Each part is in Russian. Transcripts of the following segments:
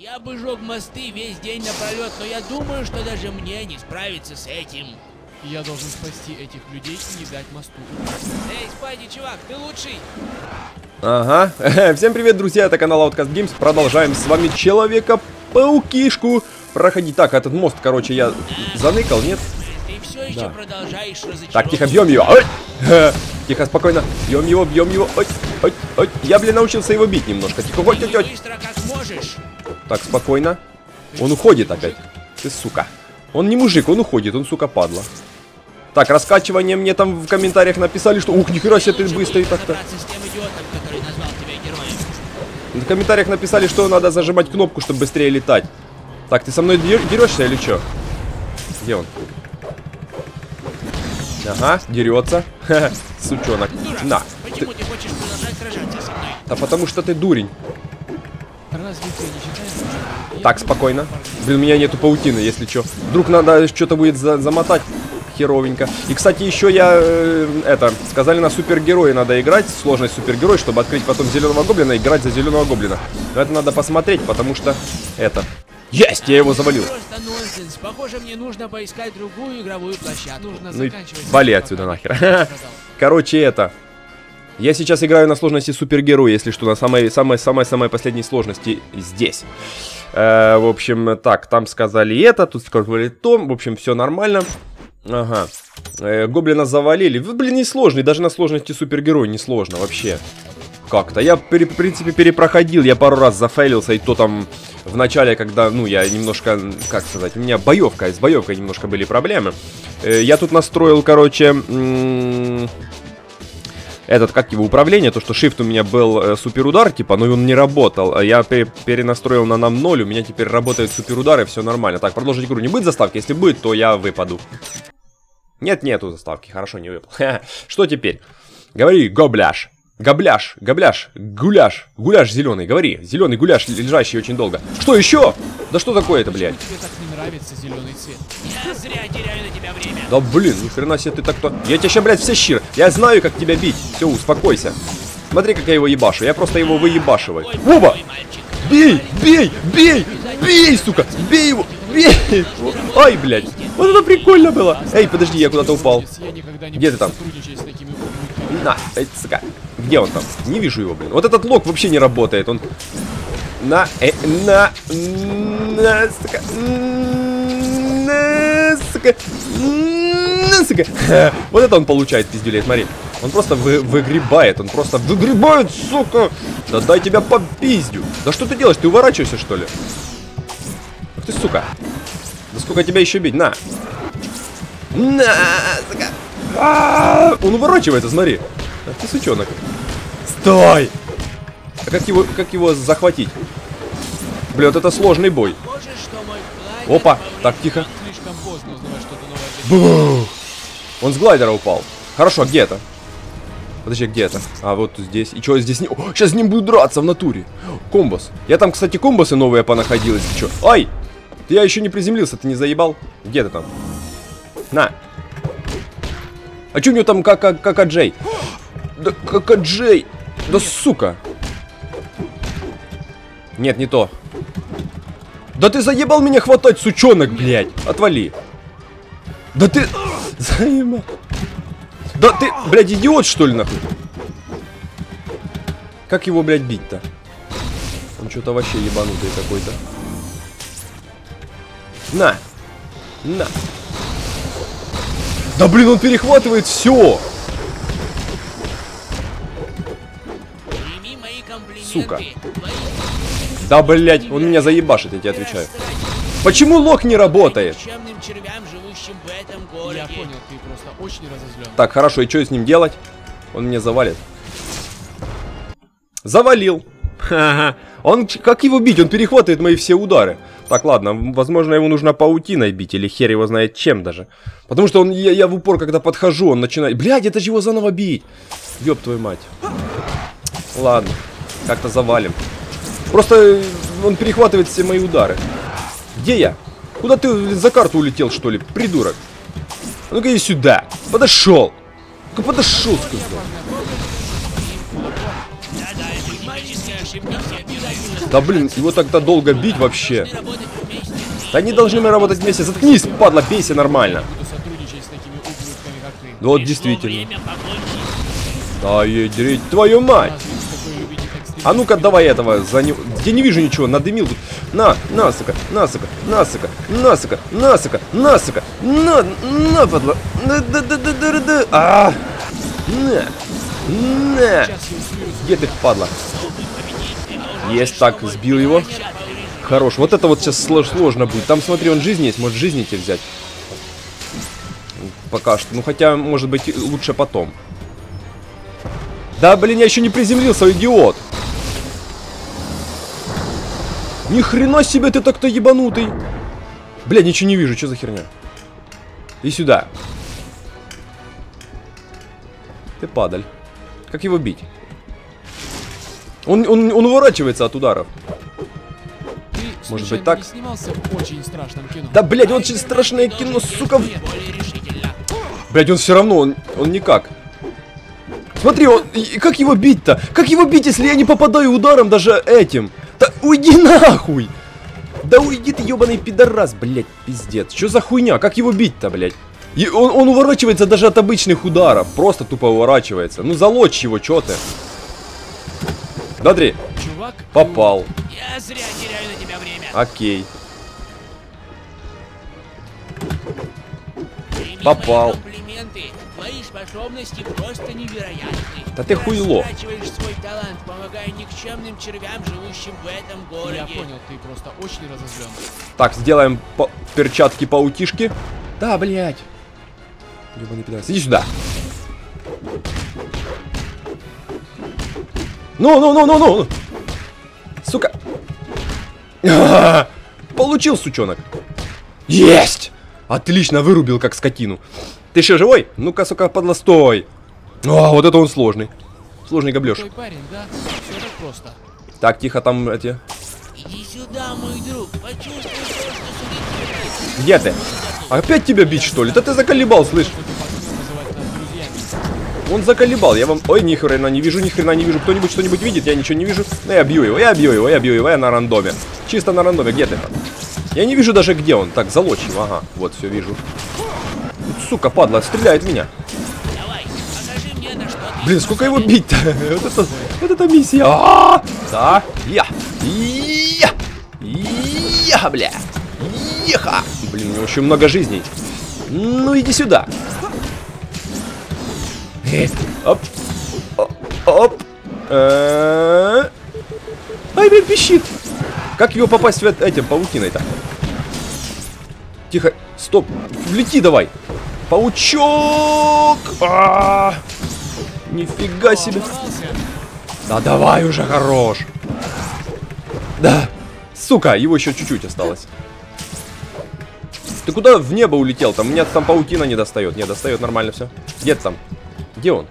Я бы жег мосты весь день напролет, но я думаю, что даже мне не справиться с этим. Я должен спасти этих людей и не дать мосту. Эй, Спайди, чувак, ты лучший. Ага. Всем привет, друзья, это канал Outcast Games. Продолжаем с вами Человека-паукишку проходить. Так, этот мост, короче, я заныкал, нет? Ты все еще продолжаешь разочаровывать. Так, тихо, бьем его. Ой! Тихо, спокойно. Бьем его, бьем его. Ой, ой, ой. Я, блин, научился его бить немножко. Тихо, ой, ой, ой. Быстро, как можешь. Так, спокойно. Он уходит опять. Ты, сука. Он не мужик, он уходит, он, сука, падла. Так, раскачивание мне там в комментариях написали, что... Ух, нихера себе ты быстро и так-то. В комментариях написали, что надо зажимать кнопку, чтобы быстрее летать. Так, ты со мной дерешься или что? Где он? Ага, дерется. Сучонок. На. Почему ты хочешь продолжать сражаться со мной? Да потому что ты дурень. Разве ты не считаешь? Так, спокойно. Блин, у меня нету паутины, если что. Вдруг надо что-то будет замотать. Херовенько. И, кстати, еще я, сказали, на супергероя надо играть, сложность супергерой, чтобы открыть потом зеленого гоблина и играть за зеленого гоблина. Но это надо посмотреть, потому что Есть! Я его завалил. Просто нонсенс. Похоже, мне нужно поискать другую игровую площадку. Нужно Ну и заканчивать. вали отсюда нахер. Короче, я сейчас играю на сложности супергерой, если что, на самой последней сложности здесь. В общем, так, там сказали это, тут сказали то, в общем, все нормально. Ага. Гоблина завалили. Блин, не сложный, даже на сложности супергерой не сложно вообще. Как-то. Я, в принципе, перепроходил, я пару раз зафейлился, и то там в начале, когда, ну, я немножко, как сказать, у меня с боевкой немножко были проблемы. Я тут настроил, короче, как его, управление, то, что shift у меня был суперудар, типа, но он не работал. Я перенастроил на нам 0, у меня теперь работают суперудары, все нормально. Так, продолжить игру не будет заставки, если будет, то я выпаду. Нет, нету заставки, хорошо, не выпал. Что теперь? Говори, гобляш. Гобляш, гуляш зеленый, говори. Зеленый гуляш, лежащий очень долго. Что еще? Да что такое-то, блядь? Тебе так не нравится зеленый цвет. Я зря теряю на тебя время. Да блин, ни хрена себе ты так-то. Я тебя сейчас, блядь, все щир. Я знаю, как тебя бить. Все, успокойся. Смотри, как я его ебашу. Я просто его выебашиваю. Оба! Бей, бей, бей, бей, сука! Бей его, бей! Ай, блядь. Вот это прикольно было. Эй, подожди, я куда-то упал. Где ты там? На, сука. Где он там? Не вижу его, блин. Вот этот лог вообще не работает. Он... сука. Сука. Вот это он получает, пиздюлей, смотри. Он просто выгребает, сука. Да дай тебя попиздю. Да что ты делаешь? Ты уворачиваешься, что ли? Ах ты, сука. Да сколько тебя еще бить? На. На, сука. Он уворачивается, смотри. Ах ты, сучонок. Стой! А как его захватить? Блин, вот это сложный бой. Опа, так, тихо. Слишком поздно узнавать что-то новое. Бух. Он с глайдера упал. Хорошо, где это? Подожди, где это? А, вот здесь. И что, здесь не... О, сейчас с ним буду драться в натуре. Комбос. Я там, кстати, комбосы новые понаходил, если что. Ай! Я еще не приземлился, ты не заебал? Где ты там? На. А что у него там Какаджей? Да Какаджей! Да сука! Нет, не то. Да ты заебал меня хватать, сучонок, блядь! Отвали! Да ты... Заебал! Да ты, блядь, идиот, что ли, нахуй? Как его, блядь, бить-то? Он что-то вообще ебанутый какой-то. На! На! Да, блин, он перехватывает все! Сука. Да, блядь, он меня заебашит, я тебе отвечаю. Почему лог не работает? Червям, живущим в этом городе. Я понял, ты просто очень разозлен. Так, хорошо, и что с ним делать? Он меня завалит. Завалил. Ха-ха. Как его бить? Он перехватывает мои все удары. Так, ладно, возможно, его нужно паутиной бить, или хер его знает чем даже. Потому что я в упор, когда подхожу, он начинает... Блядь, это же его заново бить. Ёб твою мать. Ладно, как-то завалим. Просто он перехватывает все мои удары. Где я? Куда ты за карту улетел, что ли, придурок? Ну-ка иди сюда. Подошел. Ну-ка подошел, сказал. Больше мне все обижаются. Да блин, его так-то долго бить вообще. Мы работать вместе. Да не должны мы работать вместе. Заткнись, падла, бейся нормально. Буду сотрудничать с такими ублюдками, как ты. Да вот Пришло действительно. время покончить. Да ей, твою мать. Разве вы такой любите экстремистов? А ну-ка давай этого за него. Я не вижу ничего, надымил тут. На, сука, на, сука, на, сука, на, сука, на, сука, на, сука, на, падла. Да. А, на. Сейчас я усмирюсь. Где ты, падла? Есть, так, сбил его. Хорош. Вот это вот сейчас сложно будет. Там, смотри, он жизни есть, может жизни тебе взять. Пока что. Ну, хотя, может быть, лучше потом. Да, блин, я еще не приземлился, идиот. Ни хрена себе ты так-то ебанутый. Бля, ничего не вижу, что за херня? И сюда. Ты падаль. Как его бить? Он уворачивается от ударов. Ты, Может случайно, быть, так? не снимался в очень страшном кино? Да, блядь, очень страшное кино, сука. Более решительно. Блядь, он все равно, он никак. Смотри, как его бить-то? Как его бить, если я не попадаю ударом даже этим? Да уйди нахуй! Да уйди ты, ебаный пидорас, блядь, пиздец. Что за хуйня? Как его бить-то, блядь? И он уворачивается даже от обычных ударов. Просто тупо уворачивается. Ну залочь его, чё ты? Смотри, Чувак, попал. Я зря теряю на тебя время. Окей. Прими Попал. мои комплименты. Твои способности просто невероятны. Да ты хуйло. Растрачиваешь свой талант, помогая никчемным червям, живущим в этом городе. я понял, ты просто очень разозлен. Так, сделаем перчатки паутишки. Да, блядь. Ёбаный пидорас. Иди сюда. Ну. Сука. Получил, сучонок. Есть! Отлично, вырубил как скотину. Ты еще живой? Ну-ка, сука, подло, стой. О, вот это он сложный. Сложный гоблёш. Твой парень, да? Все так просто. Так, тихо, там эти... Иди сюда, мой друг. Почувствуй то, что судить. Где ты? Опять тебя бить, что ли? Да ты заколебал, слышь. Что ты посмел называть нас друзьями? Он заколебал, я вам... Ой, ни хрена не вижу. Кто-нибудь что-нибудь видит? Я ничего не вижу. Ну, я бью его, я на рандоме. Чисто на рандоме, где ты там? Я не вижу даже, где он. Так, залочь его, ага. Вот, все вижу. Сука, падла, стреляет в меня. Давай, покажи мне, на что ты. Блин, сколько его бить-то? Вот это миссия. Да, я, бля. Еха. Блин, у него очень много жизней. Ну, иди сюда. Оп. Оп. Ай, блин, пищит. Как его попасть в этим паутиной-то? Тихо, стоп. Влети давай. Паучок. Нифига себе. Да давай уже, хорош. Да. Сука, его еще чуть-чуть осталось. Ты куда в небо улетел? Там меня там паутина не достает. Не достает, нормально все. Где ты там? Где он?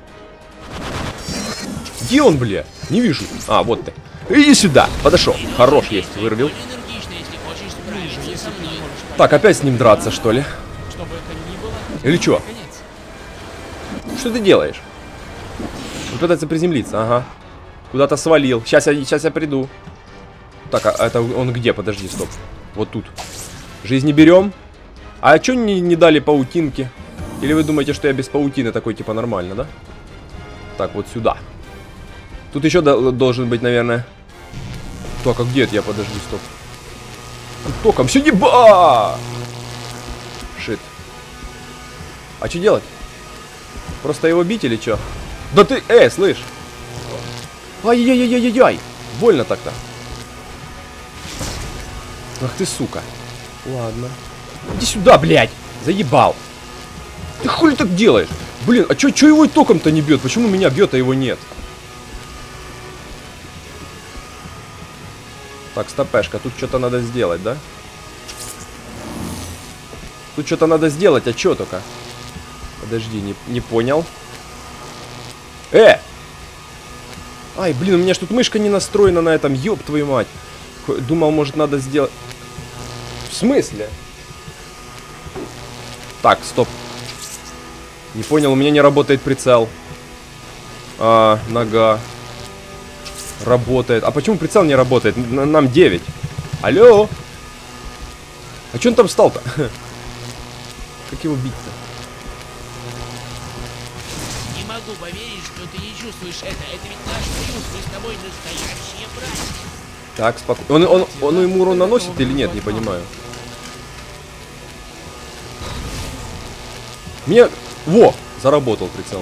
Где он, бля? Не вижу. А, вот ты. Иди сюда. Подошел. Хорош есть. Вырубил. Энергично, если хочешь справиться со мной. Так, опять с ним драться, что ли? Чтобы это ни было, Или что? конец. Что ты делаешь? Он пытается приземлиться, ага. Куда-то свалил. Сейчас я приду. Так, а это он где? Подожди, стоп. Вот тут. Жизни берем. А чё не дали паутинки? Или вы думаете, что я без паутины такой, типа, нормально, да? Так, вот сюда. Тут еще должен быть, наверное... Так, а где это я? Подожди, стоп. Тут током. Все неба! Шит. А что делать? Просто его бить или что? Да ты... слышь! Ай-яй-яй-яй-яй! Больно так-то. Ах ты, сука. Ладно. Иди сюда, блядь! Заебал! Ты хули так делаешь? Блин, а чё его током-то не бьет? Почему меня бьет, а его нет? Так, стопешка, тут что-то надо сделать, да? Тут что-то надо сделать, а чё только? Подожди, не понял. Ай, блин, у меня ж тут мышка не настроена на этом, ёб твою мать. Думал, может, надо сделать... В смысле? Так, стоп. Не понял, у меня не работает прицел. Нога. Работает. А почему прицел не работает? Нам 9. Алло? А че он там встал-то? Как его бить-то? Не могу поверить, что ты не чувствуешь это. Это ведь наш союз, мы с тобой настоящие братья. Так, спокойно. Он ему урон наносит или нет? Не понимаю. Мне... Во! Заработал прицел.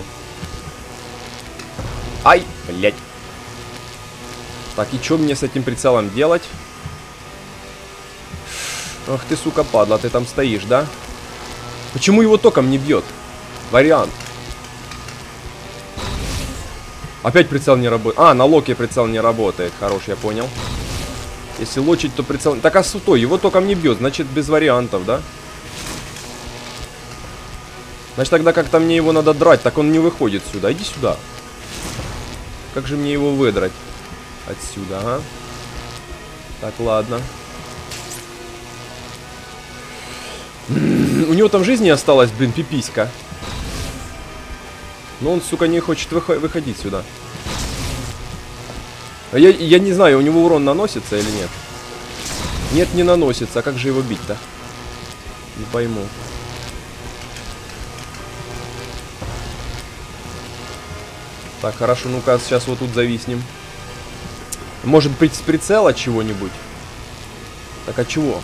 Ай, блядь. Так, и что мне с этим прицелом делать? Ах ты, сука, падла, ты там стоишь, да? Почему его током не бьет? Вариант. Опять прицел не работает. А, на локе прицел не работает. Хорош, я понял. Если лочить, то прицел... Так, а стой, его током не бьет. Значит, без вариантов, да? Значит, тогда как-то мне его надо драть. Так он не выходит сюда. Иди сюда. Как же мне его выдрать? Отсюда, ага. Так, ладно. У него там жизни осталось, блин, пиписька. Но он, сука, не хочет выходить сюда. Я не знаю, у него урон наносится или нет. Нет, не наносится. А как же его бить-то? Не пойму. Так, хорошо, ну-ка, сейчас вот тут зависнем. Может быть, с прицела чего-нибудь? Так, а чего?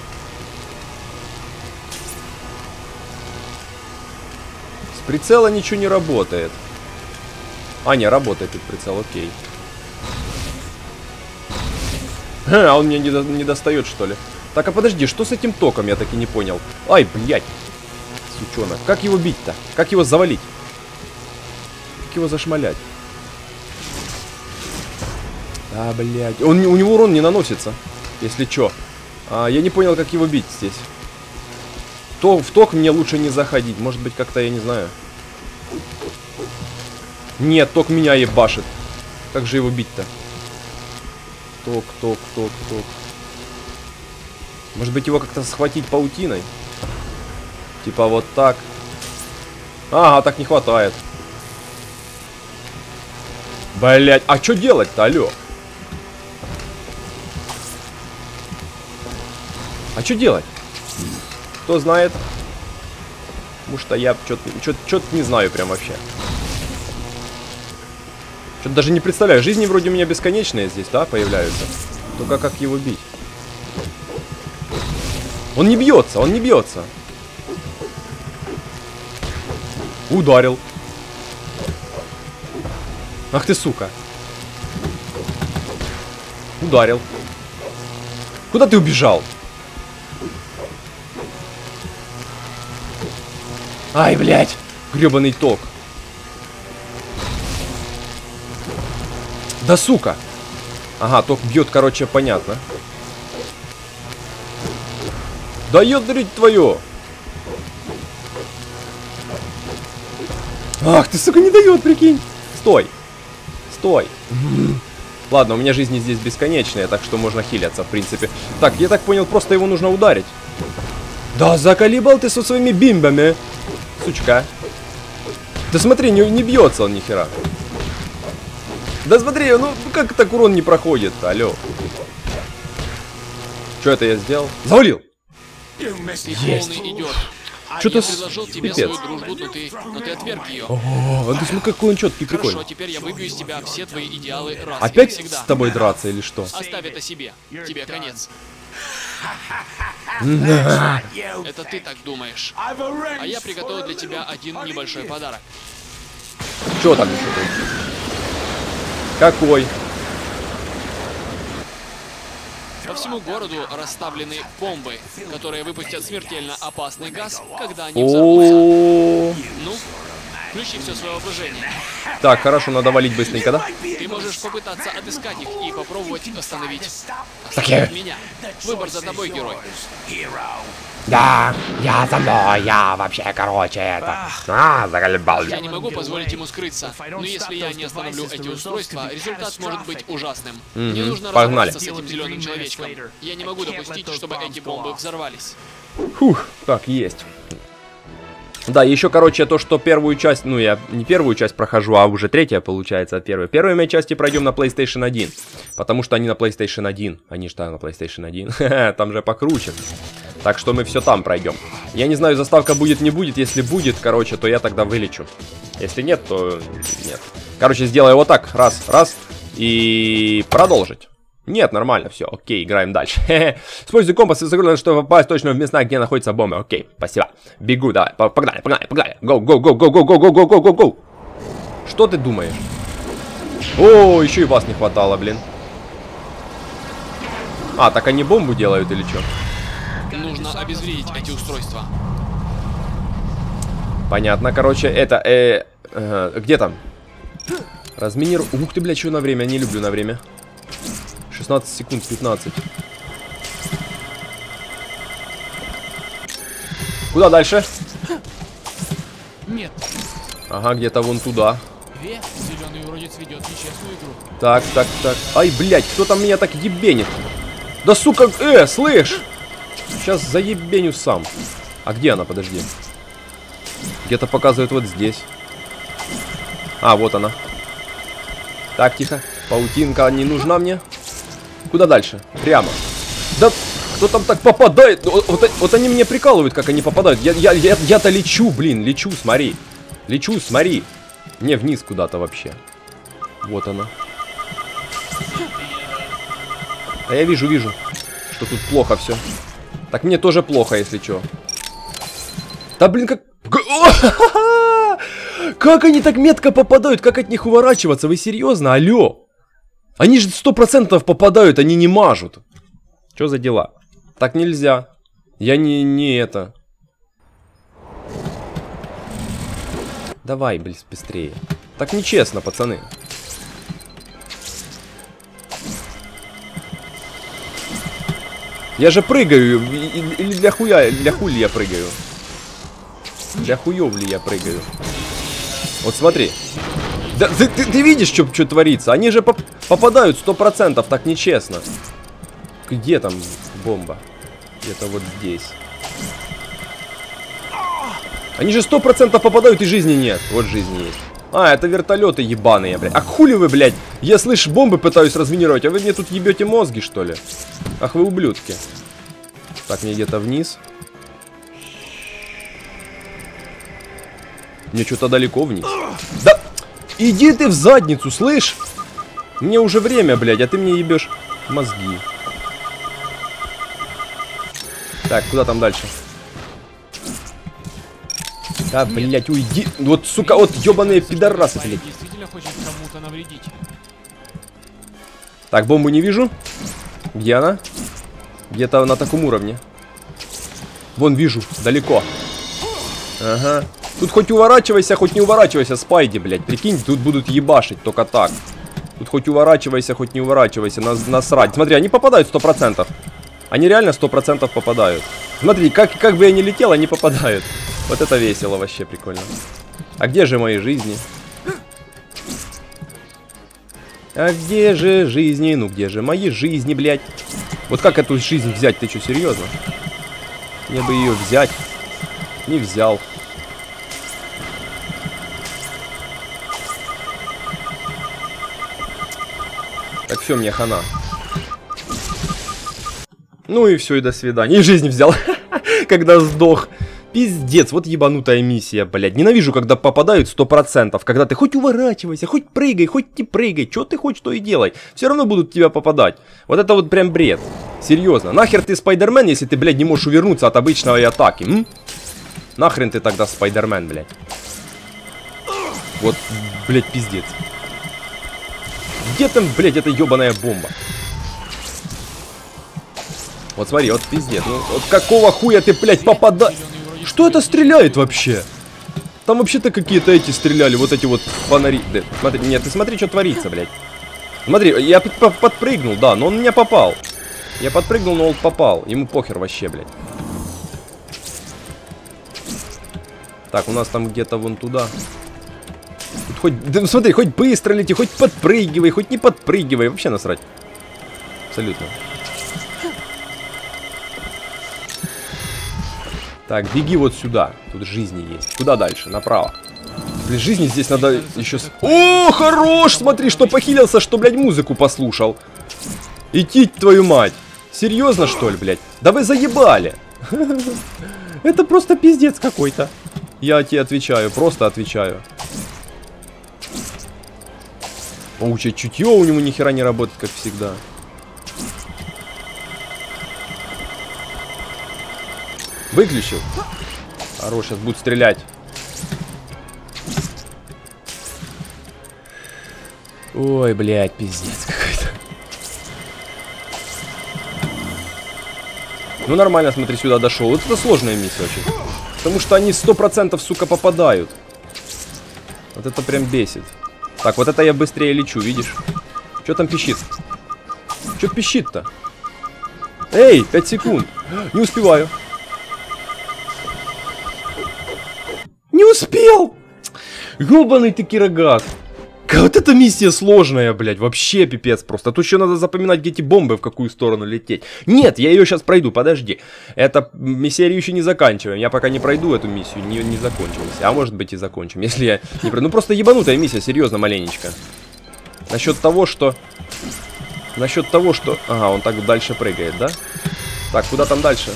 С прицела ничего не работает. А, не, работает этот прицел, окей. А он мне не достает, что ли? Так, а подожди, что с этим током? Я так и не понял. Ай, блядь. Сучонок. Как его бить-то? Как его завалить? Как его зашмалять? А, блядь. У него урон не наносится, если чё. Я не понял, как его бить здесь. В ток мне лучше не заходить. Может быть, как-то, я не знаю. Нет, ток меня ебашит. Как же его бить-то? Ток. Может быть, его как-то схватить паутиной? Типа вот так. Ага, так не хватает. Блять, а что делать-то, алё? А что делать? Кто знает? Потому что я что-то не знаю прям вообще. Что-то даже не представляю. Жизни вроде у меня бесконечные здесь, да, появляются. Только как его бить? Он не бьется, он не бьется. Ударил. Ах ты, сука. Ударил. Куда ты убежал? Ай, блядь. Гребаный ток. Да сука. Ага, ток бьет, короче, понятно. Да ёдрить твою. Ах, ты, сука, не дает, прикинь. Стой. Стой. Ладно, у меня жизни здесь бесконечные, так что можно хиляться, в принципе. Так, я так понял, просто его нужно ударить. Да заколебал ты со своими бимбами. Сучка. Да смотри, не бьется он нихера. Да смотри, ну как так урон не проходит, алло. Что это я сделал? Завалил. Есть. Что-то предложил тебе свою дружбу, но ты отверг ее. О, ты смотри, какой он четкий, прикольный. Хорошо, теперь я выбью из тебя все твои идеалы раз Опять и с тобой драться или что? Оставь это себе. Тебе конец. Это ты так думаешь. А я приготовил для тебя один небольшой подарок. Что там еще тут? Какой? По всему городу расставлены бомбы, которые выпустят смертельно опасный газ, когда они взорвутся. Ну, включи все свое воображение. Так, хорошо, надо валить быстренько, да? Ты можешь попытаться отыскать их и попробовать остановить Так меня. Выбор за тобой, герой. Да, я за мной, я вообще, короче, это... заколебал. Я не могу позволить ему скрыться, но если я не остановлю эти устройства, результат может быть ужасным. Мне нужно разобраться с этим зеленым человечком. Я не могу допустить, чтобы эти бомбы взорвались. Фух, так, есть. Да, еще, короче, то, что первую часть, ну, я не первую часть прохожу, а уже третья, получается, от первой. Первые мои части пройдем на PlayStation 1, потому что они на PlayStation 1. Они что, на PlayStation 1? Там же покруче. Так что мы все там пройдем. Я не знаю, заставка будет, не будет. Если будет, короче, то я тогда вылечу. Если нет, то нет. Короче, сделаю вот так. Раз, раз. И продолжить. Нет, нормально, все, окей, играем дальше. Используй компас и загрузку, чтобы попасть точно в места, где находится бомба. Окей, спасибо. Бегу, давай, погнали, погнали, погнали. Гоу, гоу, гоу, гоу, гоу, гоу, гоу, гоу, гоу, гоу, гоу. Что ты думаешь? О, еще и вас не хватало, блин. А, так они бомбу делают или что? Нужно обезвредить эти устройства. Понятно, короче, это, где там? Разминирую. Ух ты, блядь, что на время, не люблю на время. 16 секунд, 15. Куда дальше? Нет. Ага, где-то вон туда. Зеленый уродец ведет нечестную игру. Так, так, так. Ай, блядь, кто там меня так ебенит? Да сука, слышь! Сейчас заебеню сам. А где она, подожди? Где-то показывает вот здесь. А, вот она. Так, тихо. Паутинка не нужна мне. Куда дальше? Прямо. Да кто там так попадает? Вот они меня прикалывают, как они попадают. Я-то лечу, блин, лечу, смотри. Лечу, смотри. Не, вниз куда-то вообще. Вот она. А я вижу, что тут плохо все. Так мне тоже плохо, если что. Да блин, как... Как они так метко попадают? Как от них уворачиваться? Вы серьезно? Алло. Они же 100% попадают, они не мажут. Что за дела? Так нельзя. Я не это. Давай, блин, быстрее. Так нечестно, пацаны. Я же прыгаю. Или для хули я прыгаю? Для хуев ли я прыгаю? Вот смотри. Да, ты видишь, что творится? Они же попадают 100%, так нечестно. Где там бомба? Где-то вот здесь. Они же 100% попадают и жизни нет. Вот жизни есть. А, это вертолеты ебаные, блядь. А хули вы, блядь? Я, слышь, бомбы пытаюсь разминировать, а вы мне тут ебете мозги, что ли? Ах вы ублюдки. Так, мне где-то вниз. Мне что-то далеко вниз. Да иди ты в задницу, слышь? Мне уже время, блядь, а ты мне ебешь мозги. Так, куда там дальше? Да, блядь, уйди. Вот, сука, вот ебаные пидорасы, блядь. Действительно хочет кому-то навредить. Так, бомбу не вижу. Где она? Где-то на таком уровне. Вон вижу, далеко. Ага. Тут хоть уворачивайся, хоть не уворачивайся, Спайди, блядь. Прикинь, тут будут ебашить только так. Тут хоть уворачивайся, хоть не уворачивайся, насрать. Смотри, они попадают 100%. Они реально 100% попадают. Смотри, как бы я ни летел, они попадают. Вот это весело, вообще прикольно. А где же мои жизни? А где же жизни? Ну где же мои жизни, блядь? Вот как эту жизнь взять? Ты что, серьезно? Мне бы ее взять. Не взял. Так, все, мне хана. Ну и все, и до свидания. И жизнь взял, когда сдох. Пиздец, вот ебанутая миссия, блядь. Ненавижу, когда попадают 100%. Когда ты хоть уворачивайся, хоть прыгай, хоть не прыгай. Что ты хочешь, то и делай. Все равно будут в тебя попадать. Вот это вот прям бред. Серьезно. Нахер ты Спайдермен, если ты, блядь, не можешь увернуться от обычной атаки, м? Нахрен ты тогда Спайдермен, блядь. Вот, блядь, пиздец. Где там, блядь, эта ебаная бомба? Вот смотри, вот пиздец. Ну, вот какого хуя ты, блядь, попадаешь? Что это стреляет вообще? Там вообще-то какие-то эти стреляли, вот эти вот фонари. Да, смотри, нет, ты смотри, что творится, блядь. Смотри, я подпрыгнул, да, но он меня попал. Я подпрыгнул, но он попал. Ему похер вообще, блядь. Так, у нас там где-то вон туда. Тут хоть, да, смотри, хоть быстро лети, хоть подпрыгивай, хоть не подпрыгивай. Вообще насрать. Абсолютно. Так, беги вот сюда. Тут жизни есть. Куда дальше? Направо. Блин, жизни здесь надо еще... О, хорош! Смотри, что похилился, что, блядь, музыку послушал. Идти, твою мать. Серьезно, что ли, блядь? Да вы заебали. Это просто пиздец какой-то. Я тебе отвечаю, просто отвечаю. Паучье чутье у него ни хера не работает, как всегда. Выключил. Хорош, сейчас будет стрелять. Ой, блядь, пиздец какой-то. Ну нормально, смотри, сюда дошел. Вот это сложная миссия очень. Потому что они 100%, сука, попадают. Вот это прям бесит. Так, вот это я быстрее лечу, видишь? Что там пищит? Что пищит-то? Эй, 5 секунд. Не успеваю. Не успел! Ёбаный ты кирогаз. Вот эта миссия сложная, блядь, вообще пипец просто. А тут еще надо запоминать, где эти бомбы, в какую сторону лететь. Нет, я ее сейчас пройду, подожди. Мы серию еще не заканчиваем. Я пока не пройду эту миссию, не закончилась. А может быть и закончим, если я не пройду. Ну просто ебанутая миссия, серьезно, маленечко. Насчет того, что... Ага, он так дальше прыгает, да? Так, куда там дальше?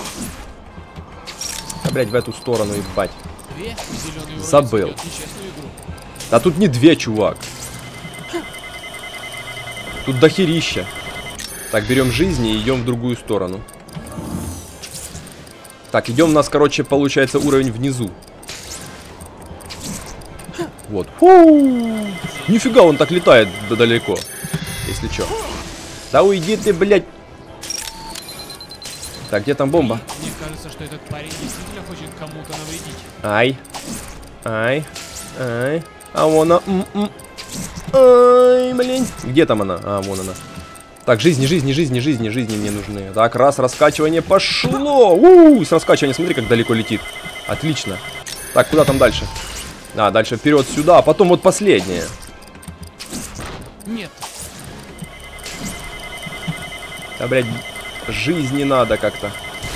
А, блядь, в эту сторону, ебать. Забыл. А тут не две, чувак. Тут дохерища. Так, берем жизни и идем в другую сторону. Так, идем, у нас, короче, получается уровень внизу. Вот. Фу! Нифига, он так летает далеко. Если что. Да уйди ты, блядь. Так, где там бомба? Мне кажется, что этот парень действительно хочет кому-то навредить. Ай. Ай. Ай. А вон она. Ай, блин. Где там она? А, вон она. Так, жизни мне нужны. Так, раз, раскачивание пошло. С раскачивания, смотри, как далеко летит. Отлично. Так, куда там дальше? А, дальше вперед сюда, а потом вот последнее. Нет. Да, блядь, жизни надо как-то.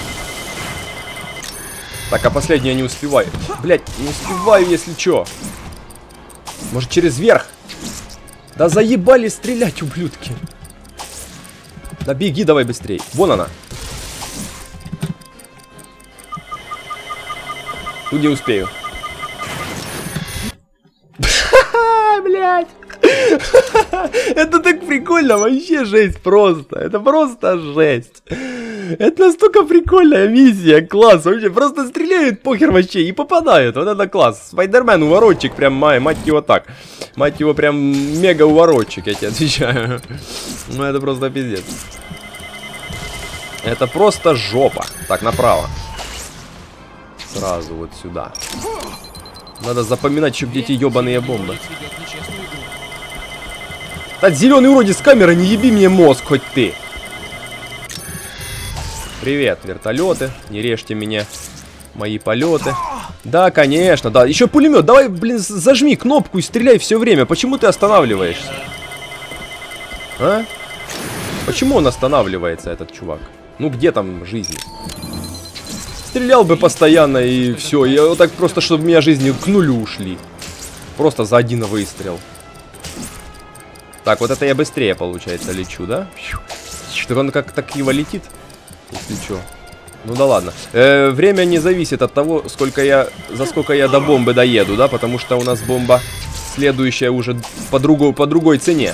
Так, а последнее не успеваю. Блядь, не успеваю, если чё. Может, через верх? Да заебали стрелять, ублюдки. Да беги давай быстрей. Вон она. Тут не успею. Блядь. Это так прикольно, вообще жесть просто. Это просто жесть. Это настолько прикольная миссия, класс, вообще просто стреляют похер вообще и попадают, вот это класс. Спайдермен уворотчик, прям мать его так. Мать его прям мега уворотчик, я тебе отвечаю. Ну это просто пиздец. Это просто жопа. Так, направо. Сразу вот сюда. Надо запоминать, что где эти ебаные бомбы. Да, зеленый уродец с камеры, не еби мне мозг хоть ты. Привет, вертолеты. Не режьте меня. Мои полеты. Да, конечно, да. Еще пулемет. Давай, блин, зажми кнопку и стреляй все время. Почему ты останавливаешься? А? Почему он останавливается, этот чувак? Ну, где там жизнь? Стрелял бы постоянно и все. Я вот так просто, чтобы у меня жизни к нулю ушли. Просто за один выстрел. Так, вот это я быстрее, получается, лечу, да? Что он как-то криво летит. Если что. Ну да ладно. Время не зависит от того, за сколько я до бомбы доеду, да? Потому что у нас бомба следующая уже по другой цене.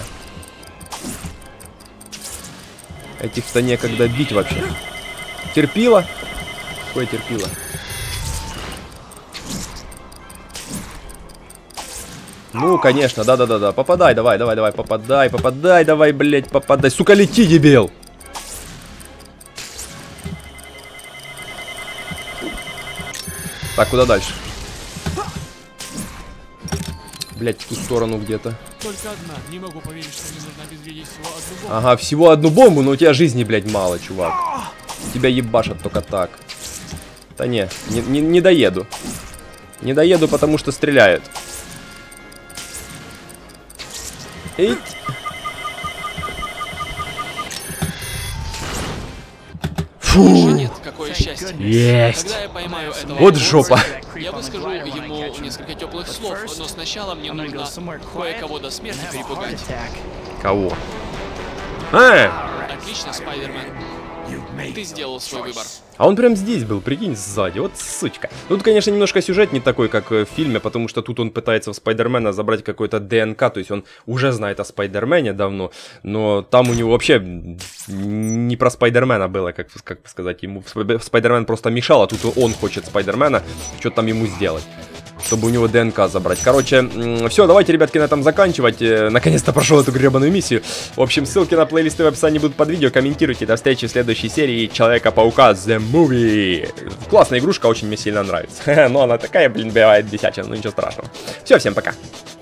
Этих-то некогда бить вообще. Терпила? Какое терпила? Ну, конечно, да-да-да-да. Попадай, давай, попадай, давай, блядь, попадай. Сука, лети, дебил! Так, куда дальше? Блядь, в ту сторону где-то. Только одна. Не могу поверить, что мне нужно обезвредить всего одну бомбу. Ага, всего одну бомбу, но у тебя жизни, блядь, мало, чувак. Тебя ебашат только так. Да не доеду. Не доеду, потому что стреляют. Больше нет, какое счастье. Есть. Когда я поймаю этого Вот уродца, жопа. я выскажу ему несколько теплых слов, но сначала мне нужно кое-кого до смерти перепугать. Кого? Отлично, Спайдермен. Ты сделал свой выбор. А он прям здесь был, прикинь, сзади. Вот сучка. Тут, конечно, немножко сюжет не такой, как в фильме, потому что тут он пытается в Спайдермена забрать какой-то ДНК, то есть он уже знает о Спайдермене давно, но там у него вообще не про Спайдермена было, как сказать, ему Спайдермен просто мешал, а тут он хочет Спайдермена, что-то там ему сделать, чтобы у него ДНК забрать. Короче, все, давайте, ребятки, на этом заканчивать. Наконец-то прошел эту гребаную миссию. В общем, ссылки на плейлисты в описании будут под видео. Комментируйте. До встречи в следующей серии Человека-паука The Movie. Классная игрушка, очень мне сильно нравится. Но она такая, блин, бывает бесячая, но ничего страшного. Все, всем пока.